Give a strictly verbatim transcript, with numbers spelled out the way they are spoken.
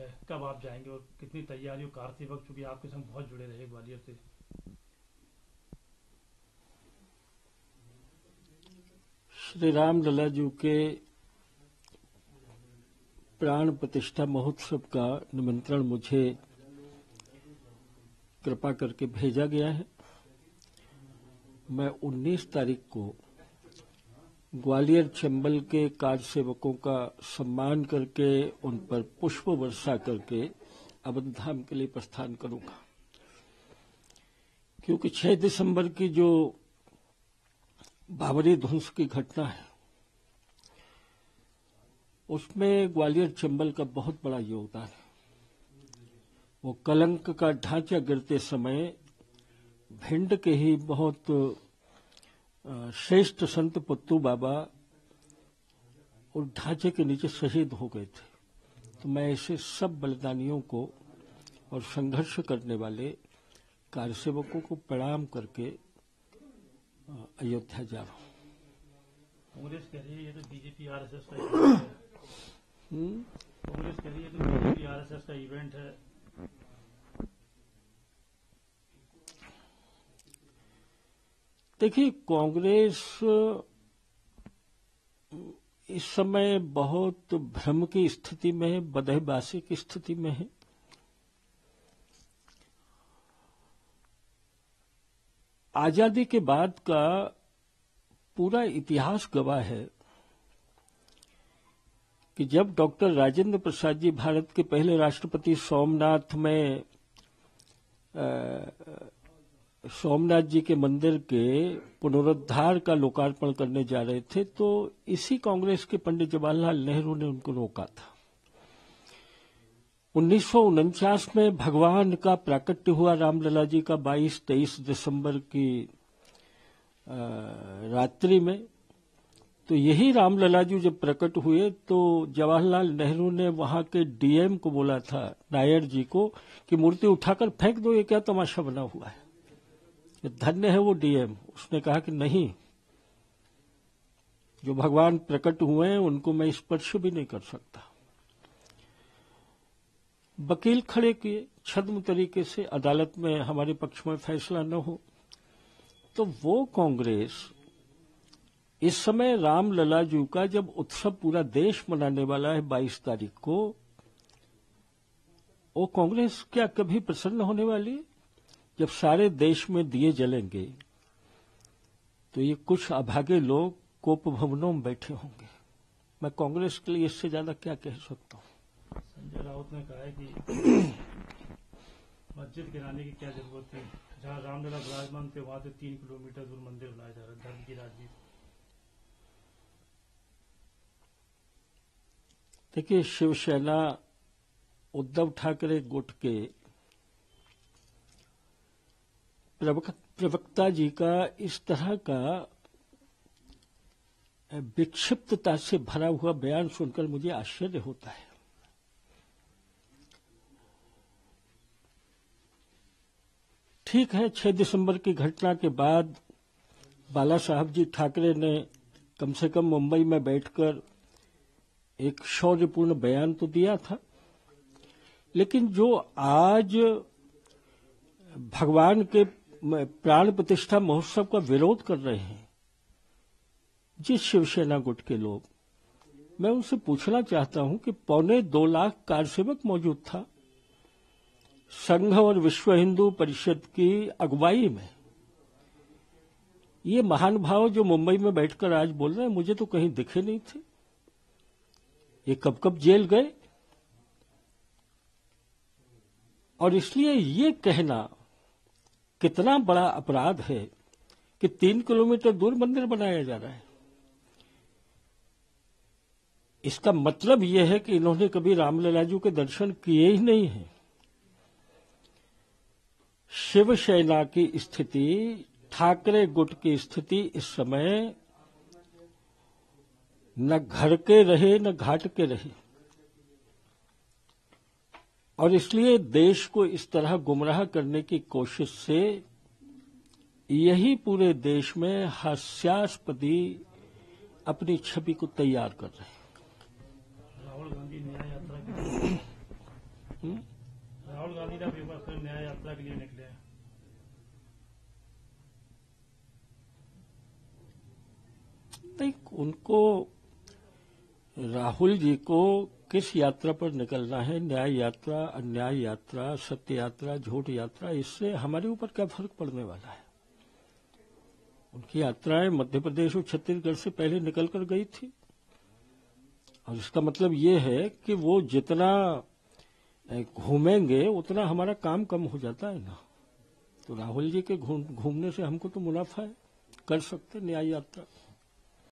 है, कब आप जाएंगे और कितनी तैयारी हो कार सेवक, चूंकि आपके संग बहुत जुड़े रहे ग्वालियर से। श्री राम लला जी के प्राण प्रतिष्ठा महोत्सव का निमंत्रण मुझे कृपा करके भेजा गया है। मैं उन्नीस तारीख को ग्वालियर चंबल के कार सेवकों का सम्मान करके उन पर पुष्प वर्षा करके अवध धाम के लिए प्रस्थान करूंगा, क्योंकि छह दिसंबर की जो बाबरी ध्वंस की घटना है उसमें ग्वालियर चंबल का बहुत बड़ा योगदान है। वो कलंक का ढांचा गिरते समय भिंड के ही बहुत श्रेष्ठ संत पुत्तू बाबा उस ढांचे के नीचे शहीद हो गए थे। तो मैं ऐसे सब बलिदानियों को और संघर्ष करने वाले कार्यसेवकों को प्रणाम करके अयोध्या जा रहा हूं। कांग्रेस कह रही है ये तो बीजेपी आरएसएस का इवेंट है। कांग्रेस कह रही है तो बीजेपी आरएसएस का इवेंट है। देखिए, कांग्रेस इस समय बहुत भ्रम की स्थिति में है, बदहबासी की स्थिति में है। आजादी के बाद का पूरा इतिहास गवाह है कि जब डॉक्टर राजेंद्र प्रसाद जी भारत के पहले राष्ट्रपति सोमनाथ में आ, सोमनाथ जी के मंदिर के पुनरुद्धार का लोकार्पण करने जा रहे थे, तो इसी कांग्रेस के पंडित जवाहरलाल नेहरू ने उनको रोका था। उन्नीस सौ उनचास में भगवान का प्राकट्य हुआ रामलला जी का बाईस तेईस दिसंबर की रात्रि में। तो यही रामलला जी जब प्रकट हुए तो जवाहरलाल नेहरू ने वहां के डीएम को बोला था, नायर जी को, कि मूर्ति उठाकर फेंक दो, ये क्या तमाशा बना हुआ है। धन्य है वो डीएम। उसने कहा कि नहीं, जो भगवान प्रकट हुए हैं उनको मैं स्पर्श भी नहीं कर सकता। वकील खड़े किए छद्म तरीके से, अदालत में हमारे पक्ष में फैसला न हो। तो वो कांग्रेस इस समय रामलला जी का जब उत्सव पूरा देश मनाने वाला है बाईस तारीख को, वो कांग्रेस क्या कभी प्रसन्न होने वाली है? जब सारे देश में दिए जलेंगे तो ये कुछ अभागे लोग कोप भवनों में बैठे होंगे। मैं कांग्रेस के लिए इससे ज्यादा क्या कह सकता हूं। संजय राउत ने कहा है कि मस्जिद गिराने की क्या जरूरत है, जहां रामलला विराजमान थे वहां से तीन किलोमीटर दूर मंदिर बनाया जा रहा है। धर्म की राजनीति। देखिए, शिवसेना उद्धव ठाकरे गुट के प्रवक्ता जी का इस तरह का विक्षिप्तता से भरा हुआ बयान सुनकर मुझे आश्चर्य होता है। ठीक है, छह दिसंबर की घटना के बाद बाला साहब जी ठाकरे ने कम से कम मुंबई में बैठकर एक शौर्यपूर्ण बयान तो दिया था, लेकिन जो आज भगवान के प्राण प्रतिष्ठा महोत्सव का विरोध कर रहे हैं जिस शिवसेना गुट के लोग, मैं उनसे पूछना चाहता हूं कि पौने दो लाख कारसेवक मौजूद था संघ और विश्व हिंदू परिषद की अगुवाई में। ये महान भाव जो मुंबई में बैठकर आज बोल रहे हैं, मुझे तो कहीं दिखे नहीं थे। ये कब कब जेल गए? और इसलिए ये कहना कितना बड़ा अपराध है कि तीन किलोमीटर दूर मंदिर बनाया जा रहा है। इसका मतलब यह है कि इन्होंने कभी रामलला जी के दर्शन किए ही नहीं हैं। शिवसेना की स्थिति, ठाकरे गुट की स्थिति इस समय न घर के रहे न घाट के रहे, और इसलिए देश को इस तरह गुमराह करने की कोशिश से यही पूरे देश में हास्यास्पदी अपनी छवि को तैयार कर रहे हैं। राहुल गांधी न्याय यात्रा की गांधी का पेपर फिर न्याय यात्रा के लिए निकले हैं। नहीं, उनको राहुल जी को किस यात्रा पर निकलना है, न्याय यात्रा, अन्याय यात्रा, सत्य यात्रा, झूठ यात्रा, इससे हमारे ऊपर क्या फर्क पड़ने वाला है। उनकी यात्राएं मध्य प्रदेश और छत्तीसगढ़ से पहले निकल कर गई थी, और इसका मतलब ये है कि वो जितना घूमेंगे उतना हमारा काम कम हो जाता है ना। तो राहुल जी के घूमने से हमको तो मुनाफा है, कर सकते न्याय यात्रा।